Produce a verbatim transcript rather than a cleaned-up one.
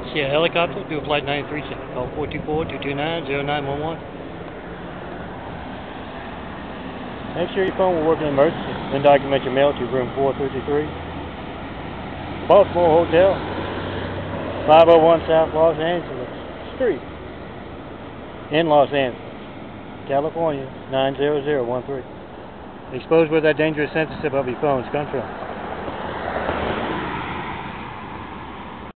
Yeah, helicopter, do a flight ninety-three check. Call four two four, two two nine, zero nine one one. Make sure your phone will work in an emergency. Then document your mail to room four fifty-three. Baltimore Hotel, five oh one South Los Angeles Street, in Los Angeles, California, nine zero zero one three. Exposed with that dangerous censorship of your phone's control.